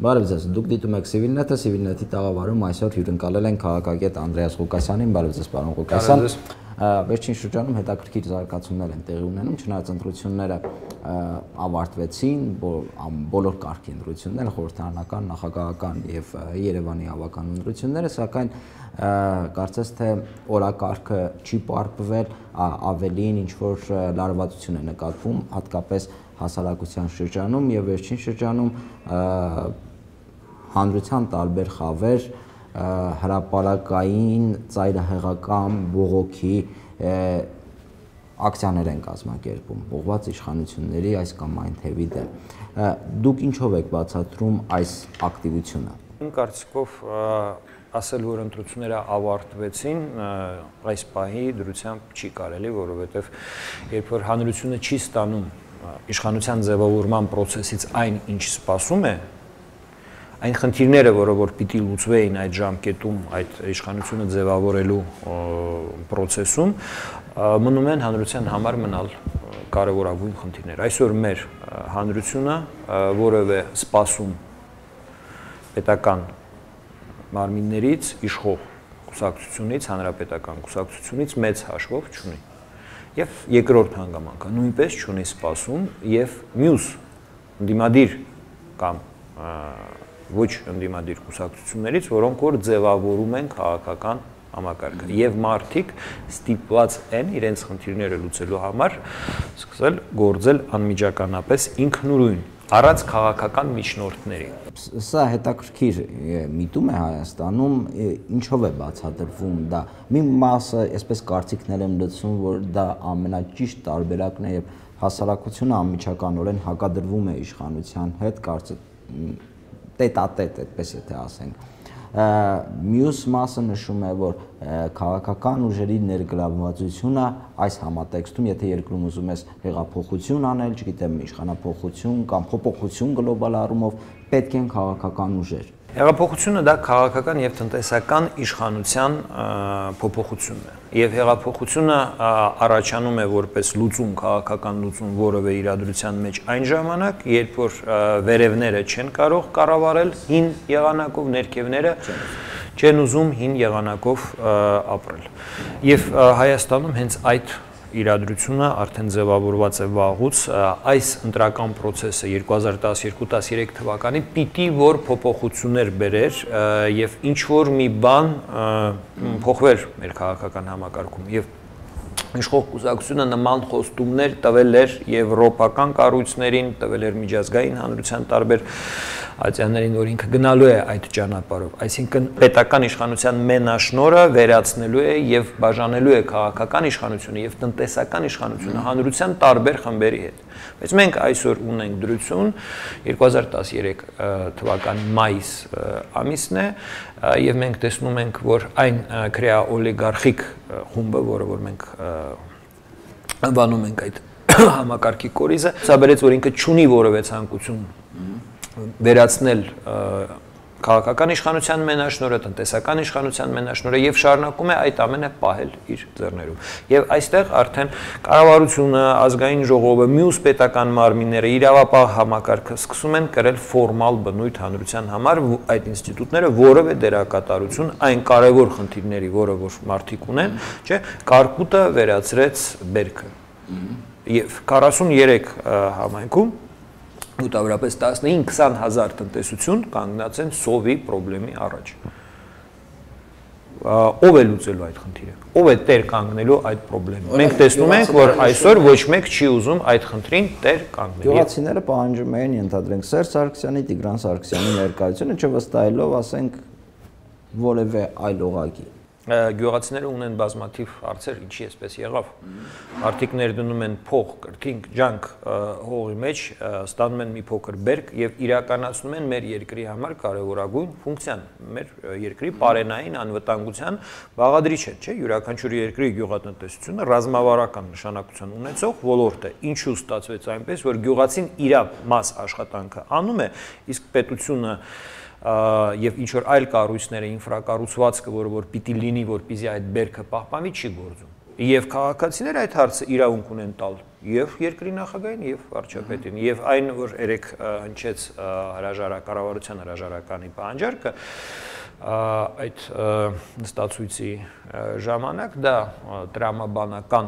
Բարև ձեզ, դուք դիտում եք Civilnet-ի տաղավարում այսօր հյուրընկալել են քաղաքագետ Անդրեաս Ղուկասյանին, բարև ձեզ պարոն Ղուկասյան։ Վերջին շրջանում հետաքրքիր զարգացումներ են տեղի ունենում, չնայած ընտրությունները ավարտվեցին, բոլոր կարգի ընտրություններ, խորհրդարանական, նախագահական եւ Երևանի ավական ընտրությունները, սակայն կարծես թե օրակարգը չի պարփվել, ավելին ինչ որ լարվածություն է նկատվում, հատկապես հասարակության շրջանում եւ վերջին շրջանում հանրության տարբեր խավեր հրապարակային ծայրահեղական բողոքի ակցիաներ են կազմակերպում ուղղված իշխանությունների այս կամ այն թևի դեմ։ Դուք ինչով եք բացատրում այս ակտիվությունը։ Իմ կարծիքով ասել, որ ընտրությունները ավարտվեցին, այս պահի դրությամբ չի կարելի, որովհետև երբ որ հանրությունը չի ստանում իշխանության ձևավորման process-ից այն, ինչ սպասում է, այն խնդիրները, որ պիտի լուծվեին այդ ժամկետում, այդ իշխանությունը ձևավորելու process-ում, մնում են հանրության համար մնալ կարևորագույն խնդիրներ։ Այսօր մեր հանրությունը որևէ սպասում պետական մարմիններից, իշխող կուսակցությունից, հանրապետական կուսակցությունից մեծ հաշվով չունի։ Եվ երկրորդ հանգամանքը նույնպես չունի սպասում եւ մյուս ընդդիմադիր կամ ոչ ընդդիմադիր կուսակցություններից, որոնք որ ձևավորում են քաղաքական համակարգը եւ մարդիկ ստիպված են իրենց խնդիրները լուծելու համար սկսել գործել անմիջականապես ինքնուրույն առանց քաղաքական միջնորդների։ Սա հետաքրքիր միտում է Հայաստանում, ինչով է բացատրվում դա։ Մի մասը, այսպես կարծիքներ եմ լսում, որ դա ամենաճիշտ տարբերակն է եւ հասարակությունը անմիջականորեն հակադրվում է իշխանության հետ, տետ-ա-տետ, այդպես եթե ասենք։ Մյուս մասը նշում է, որ քաղաքական ուժերի ներգրավվածությունը այս համատեքստում, եթե երկրում ուզում ես հեղափոխություն անել, չգիտեմ, իշխանափոխություն կամ փոփոխություն գլոբալ առումով, պետք են քաղաքական ուժեր։ Հեղափոխությունը դա քաղաքական եւ տնտեսական իշխանության փոփոխությունն է։ Եվ հեղափոխությունը առաջանում է որպես լուծում, քաղաքական լուծում որևէ իրադրության մեջ այն ժամանակ, երբ որ վերևները չեն կարող կառավարել հին եղանակով, ներքևները չեն ուզում հին եղանակով ապրել։ Եվ Հայաստանում հենց այդ իրադրությունը արդեն ձևավորված է վաղուց, այս ընտրական process-ը 2012-13 թվականին պիտի որ փոփոխություններ բերեր եւ ինչ որ մի բան փոխվեր մեր քաղաքական համակարգում եւ իշխող կուսակցությունը նման խոստումներ տվել էր եվրոպական կառույցներին, տվել էր միջազգային հանրության տարբեր ատյաններին, որ ինքը գնալու է այդ ճանապարհով, այսինքն պետական իշխանության մենաշնորհը վերացնելու է եւ բաժանելու է քաղաքական իշխանությունը եւ տնտեսական իշխանությունը հանրության տարբեր խմբերի հետ։ Բայց մենք այսօր ունենք դրություն 2013 թվականի մայիս ամիսն է եւ մենք տեսնում ենք, որ այն քրեա-օլիգարխիկ խումբը, որը որ մենք անվանում ենք այդ համակարգի կորիզը, սա բերեց, որ ինքը չունի որևէ ցանկություն վերացնել քաղաքական իշխանության մենաշնորհը, տնտեսական իշխանության մենաշնորհը եւ շարունակում է այդ ամենը պահել իր ձեռներում։ Եվ այստեղ արդեն կառավարությունը, ազգային ժողովը, մյուս պետական մարմինները, իրավապահ համակարգը սկսում են կրել ֆորմալ բնույթ հանրության համար այդ ինստիտուտները որևէ դերակատարություն այն կարևոր խնդիրների, որը որ մարդիկ ունեն, չէ, կարկուտը վերացրեց բերքը։ Եվ 43 համայնքում մոտավորապես 15-20 հազար տնտեսություն կանգնած են սովի խնդրի առաջ։ Ով է լուծելու այդ խնդիրը։ Ով է տեր կանգնելու այդ խնդրին։ Մենք տեսնում ենք, որ այսօր ոչ մեկ չի ուզում այդ խնդրին տեր կանգնել։ Գյուղացիները պահանջում են, ենթադրենք, Սերժ Սարգսյանի, Տիգրան Սարգսյանի ներկայությունը, չվստահելով, ասենք, որևէ այլ օղակի։ Գյուղացիները ունեն բազմաթիվ հարցեր, ինչի էսպես եղավ։ Մարդիկ ներդնում են փող, կրկին ջանք հողի մեջ, ստանում են մի փոքր բերք եւ իրականացնում են մեր երկրի համար կարևորագույն ֆունկցիան, մեր երկրի պարենային անվտանգության բաղադրիչ է, չէ՞։ Յուրաքանչյուր երկրի գյուղատնտեսությունը ռազմավարական նշանակություն ունեցող ոլորտ է։ Ինչու ստացվեց այնպես, որ գյուղացին իր մաս աշխատանքը անում է, իսկ պետությունը եւ ինչ որ այլ կառույցները, ինֆրակառուցվածքը, որը որ պիտի լինի, որպեսզի այդ բերքը պահպանվի, չի գործում։ Եվ քաղաքացիները այդ հարցը իրավունք ունեն տալ եւ երկրի նախագահին եւ վարչապետին եւ այն որ երեք հնչեց կառավարության հրաժարականի պահանջարկը այդ նստածույցի ժամանակ դա տրամաբանական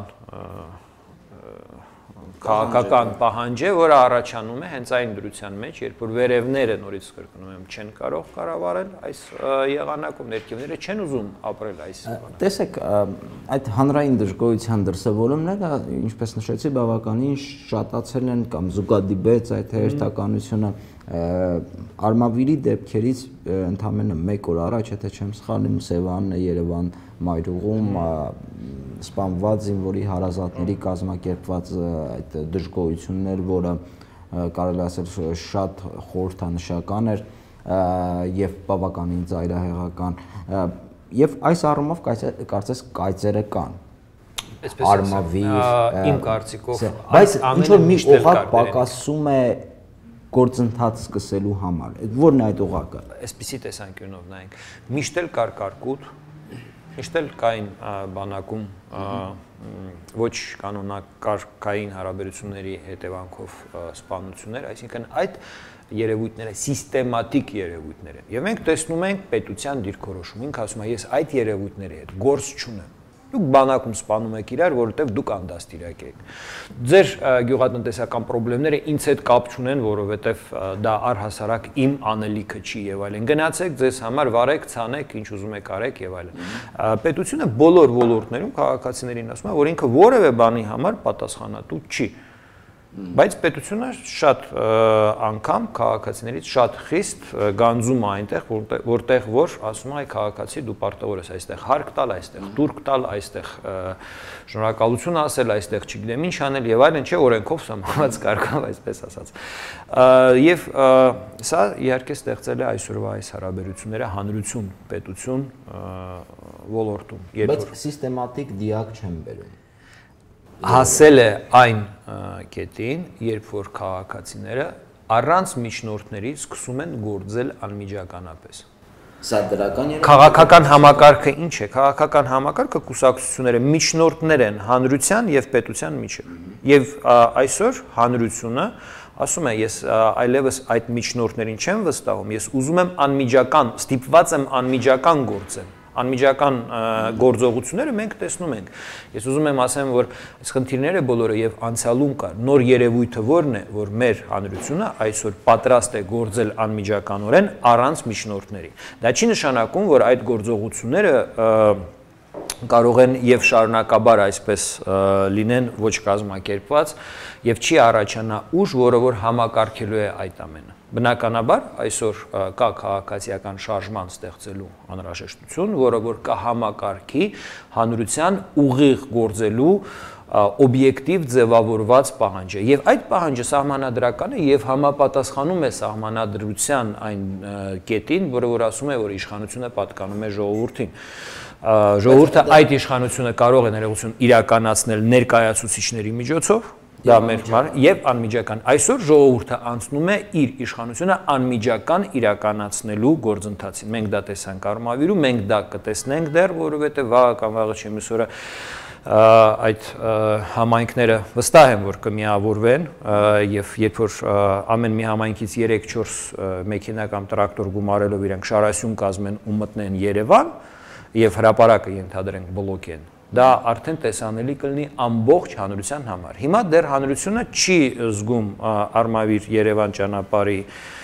քաղաքական պահանջ է, որը առաջանում է հենց այն դրության մեջ, երբ որ վերևները նորից կրկնում եմ չեն կարող կառավարել այս եղանակում, ներքևները չեն ուզում ապրել այս եղանակում։ Տեսեք, այդ հանրային դժգոհության դրսևորումները, ինչպես նշեցի, բավականին շատացել են կամ զուգադիպեց այդ հերթականությունը Արմավիրի դեպքերից ընդամենը 1 օր առաջ, եթե չեմ սխալվում, Սևանն է Երևան մայրուղում սպանված զինվորի հարազատների կազմակերպված այդ դժգոհություններ, որը կարելի ասել շատ խորհրդանշական էր եւ բավականին ծայրահեղական եւ այս առումով կարծես կայծերը կան Արմավիր իմ կարծիքով բայց ինչ որ մի օղակ պակասում է գործընթաց սկսելու համար։ Որն է այդ օղակը։ Այսպիսի տեսանկյունով նայենք։ Միշտ էլ կար կարկուտ, միշտ էլ կային բանակում ոչ կանոնակարգային հարաբերությունների հետևանքով սպանություններ, այսինքն այդ երևույթները սիստեմատիկ երևույթներ են։ Եվ մենք տեսնում ենք պետության դիրքորոշում, ինքը ասում է, ես այդ երևույթների հետ գործ չունեմ։ Դուք բանակում սպանում եք իրար, որովհետև դուք անդաստիարակ եք։ Ձեր գյուղատնտեսական խնդիրները ինձ հետ կապ չունեն, որովհետև դա առհասարակ իմ անելիքը չի եւ այլն։ Գնացեք ձեզ համար վարեք, ցանեք, ինչ ուզում եք արեք եւ այլն։ Պետությունը բոլոր ոլորտներում քաղաքացիներին ասում է, որ ինքը որևէ բանի համար պատասխանատու չի։ Բայց պետությունը շատ անգամ քաղաքացիներից շատ խիստ գանձում է այնտեղ, որտեղ որ ասում է քաղաքացի դու պարտավոր ես այստեղ հարկ տալ, այստեղ տուրք տալ, այստեղ շնորհակալություն ասել, այստեղ չգիտեմ ինչ անել եւ այլն, չէ, օրենքով սահմանված կարգով, այսպես ասած։ Եվ սա իհարկե ստեղծել է այսօրվա այս հարաբերությունները հանրություն, պետություն ոլորտում։ Բայց սիստեմատիկ դիակ չեն բերում։ Հասել է այն կետին, երբ որ քաղաքացիները առանց միջնորդների սկսում են գործել անմիջականապես։ Սա դրական է։ Քաղաքական համակարգը ինչ է։ Քաղաքական համակարգը կուսակցությունները միջնորդներ են հանրության եւ պետության միջեւ։ Եվ այսօր հանրությունը ասում է, ես այլևս այդ միջնորդներին չեմ վստահում, ես ուզում եմ անմիջական, ստիպված եմ անմիջական գործել։ Անմիջական գործողությունները մենք տեսնում ենք։ Ես ուզում եմ ասեմ, որ այս խնդիրները բոլորը եւ անցյալում կար։ Նոր երևույթը որն է, որ մեր հանրությունը այսօր պատրաստ է գործել անմիջականորեն առանց միջնորդների։ Դա չի նշանակում, որ այդ գործողությունները կարող են եւ շարունակաբար այսպես լինեն ոչ կազմակերպված եւ չի առաջանա ուժ, որը որ համակարգելու է այդ ամենը։ Բնականաբար այսօր կա քաղաքացիական շարժման ստեղծելու անհրաժեշտություն, որը որ կհամակարգի հանրության ուղիղ գործելու օբյեկտիվ ձևավորված պահանջ է։ Եվ այդ պահանջը սահմանադրական է եւ համապատասխանում է սահմանադրության այն կետին, որը որ ասում է, որ իշխանությունը պատկանում է ժողովրդին։ Ժողովուրդը այդ իշխանությունը կարող է ներողություն իրականացնել ներկայացուցիչների միջոցով, դա մեր եւ անմիջական։ Այսօր ժողովուրդը անցնում է իր իշխանությունը անմիջական իրականացնելու գործընթացին։ Մենք դա տեսանք Արմավիրում, մենք դա կտեսնենք դեռ, որովհետեւ վաղ կամ վաղը չէ մյուս օրը այդ համայնքները վստահ եմ, որ կմիավորվեն եւ երբ որ ամեն մի համայնքից 3-4 մեքենա կամ տրակտոր գումարելով իրենք շարասյուն կազմեն ու մտնեն Երևան եւ հրապարակը ենթադրենք բլոկեն, դա արդեն տեսանելի կլինի ամբողջ հանրության համար։ Հիմա դեռ հանրությունը չի զգում Արմավիր Երևան ճանապարհի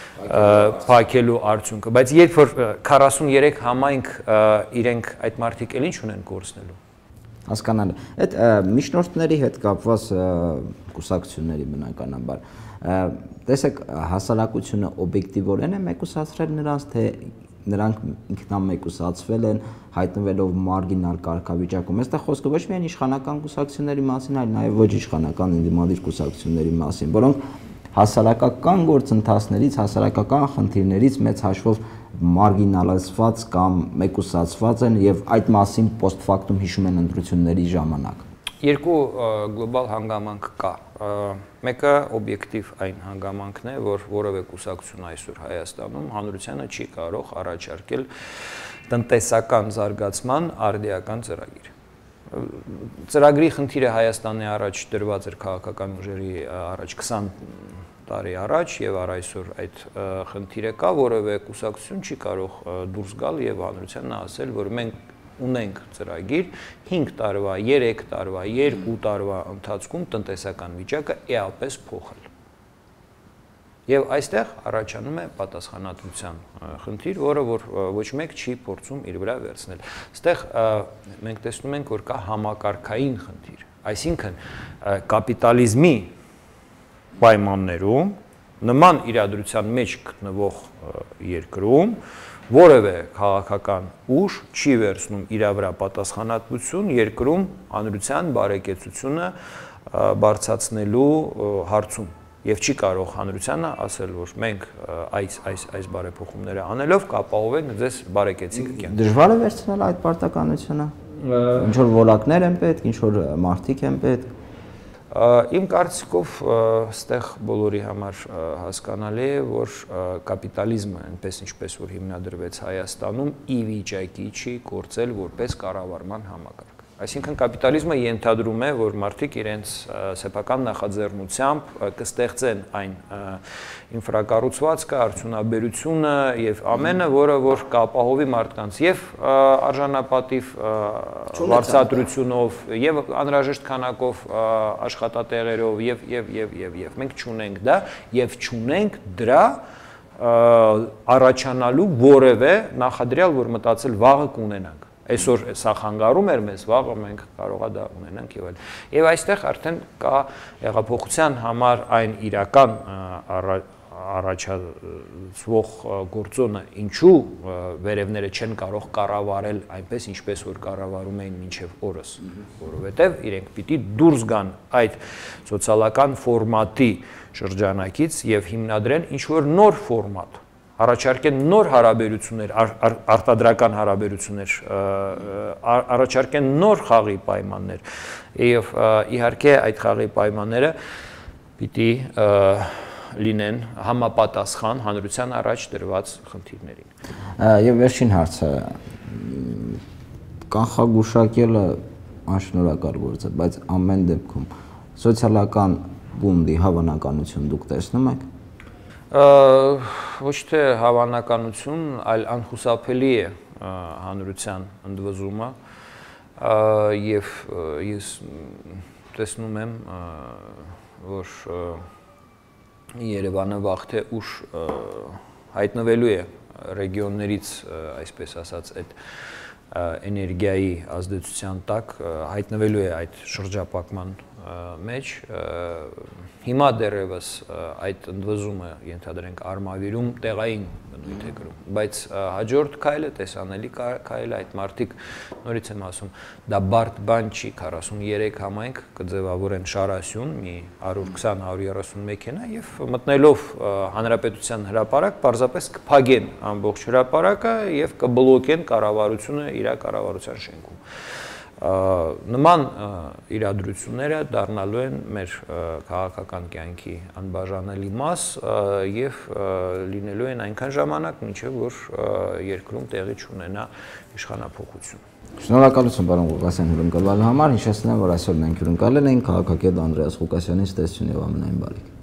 փակելու արդյունքը, բայց երբ որ 43 համայնք իրենք այդ մարդիկ էլ ինչ ունեն գործնելու։ Հասկանալի։ Այդ միջնորդների հետ կապված կուսակցությունների բնականաբար տեսեք հասարակությունը օբյեկտիվորեն է մեկուսացրել նրանց, թե նրանք ինքնամեկուսացվել են հայտնվելով մարգինալ կարգավիճակում։ Այստեղ խոսքը ոչ միայն իշխանական կուսակցությունների մասին, այլ նաև ոչ իշխանական ինդիմադիր կուսակցությունների մասին, որոնք հասարակական գործընթացներից, հասարակական խնդիրներից մեծ հաշվով մարգինալացված կամ մեկուսացված են եւ այդ մասին post factum հիշում են ընտրությունների ժամանակ։ Երկու գլոբալ հանգամանք կա։ Մեկը օբյեկտիվ այն հանգամանքն է, որ որևէ կուսակցություն այսօր Հայաստանում հանրությանը չի կարող առաջարկել տնտեսական զարգացման արդիական ծրագիր։ ծրագրի խնդիրը Հայաստանի առաջ դրված էր քաղաքական ուժերի առաջ 20 տարի առաջ եւ առ այսօր այդ խնդիրը կա, որովե կուսակցություն չի կարող դուրս գալ եւ հանրությանն ասել, որ մենք ունենք ծրագիր 5 տարվա, 3 տարվա, 2 տարվա ընթացքում տնտեսական վիճակը էապես փոխել։ Եվ այստեղ առաջանում է պատասխանատվության խնդիր, որը որ ոչ մեկ չի փորձում իր վրա վերցնել։ Այստեղ մենք տեսնում ենք, որ կա համակարգային խնդիր, այսինքն կապիտալիզմի պայմաններում նման իրադրության մեջ գտնվող երկրում որևէ քաղաքական ուժ չի վերցնում իր վրա պատասխանատվություն երկրում հանրության բարեկեցությունը բարձրացնելու հարցում։ Եվ չի կարող հանրությանը ասել, որ մենք այս բարեփոխումները անելով կապահովենք ձեզ բարեկեցիկ կյանք։ Դժվար է վերցնել այդ պարտականությունը։ Ինչ որ որակներ են պետք, ինչ որ մարդիկ են պետք։ Իմ կարծիքով այստեղ բոլորի համար հասկանալի է, որ կապիտալիզմը, այնպես ինչպես որ հիմնադրվեց Հայաստանում, ի վիճակի չի գործել որպես կառավարման համակարգ։ Այսինքն կապիտալիզմը ենթադրում է, որ մարդիկ իրենց սեփական նախաձեռնությամբ կստեղծեն այն ինֆրակառուցվածքը, արդյունաբերությունը եւ ամենը, որը որ կապահովի մարդկանց եւ արժանապատիվ վարձատրությունով եւ անհրաժեշտ քանակով աշխատատեղերով եւ մենք չունենք դա եւ չունենք դրա առաջանալու որևէ նախադրյալ, որ մտածել վաղը կունենանք։ Այսօր սա խանգարում էր մեզ, վաղը մենք կարող է դա ունենանք եւ այլ։ Եվ այստեղ արդեն կա հեղափոխության համար այն իրական առաջացվող գործոնը, ինչու վերևները չեն կարող կառավարել այնպես, ինչպես որ կառավարում էին մինչև օրս, որովհետեւ իրենք պիտի դուրս գան այդ սոցիալական ֆորմատի շրջանակից եւ հիմնադրեն ինչ որ նոր ֆորմատ, առաջարկեն նոր հարաբերություններ, արտադրական հարաբերություններ, առաջարկեն նոր խաղի պայմաններ եւ իհարկե այդ խաղի պայմանները պիտի լինեն համապատասխան հանրության առաջ դրված խնդիրներին։ Եվ վերջին հարցը կանխագուշակելը անշնորհակալ գործ է, բայց ամեն դեպքում սոցիալական բունդի հավանականություն դուք տեսնում եք։ Ոչ թե հավանականություն, այլ անխուսափելի է հանրության ընդվզումը եւ ես տեսնում եմ, որ Երևանը վաղ թե ուշ հայտնվելու է ռեգիոններից, այսպես ասած, այդ էներգիայի ազդեցության տակ հայտնվելու է այդ շրջապակման մեջ հիմա դեռևս այդ ընդվզումը ենթադրենք արմավիրում տեղային բնույթ է կրում, բայց հաջորդ քայլը տեսանելի քայլը այդ մարդիկ նորից եմ ասում, դա բարդ բան չի, 43 համայնք կձևավորեն շարասյուն, մի 120-130 մեքենա եւ մտնելով հանրապետության հրապարակ պարզապես կփակեն ամբողջ հրապարակը եւ կբլոկեն կառավարությունը իր կառավարության շենքում։ Նման իրադրությունները դառնալու են մեր քաղաքական կյանքի անբաժանելի մաս եւ լինելու են այնքան ժամանակ, մինչեւ որ երկրում տեղի չունենա իշխանափոխություն։ Շնորհակալություն պարոն Ղուկասյան հյուրընկալվելու համար, հիշեցնեմ, որ այսօր մենք հյուրընկալել ենք քաղաքագետ Անդրեաս Ղուկասյանին, ստեսություն եւ ամենայն բարիք։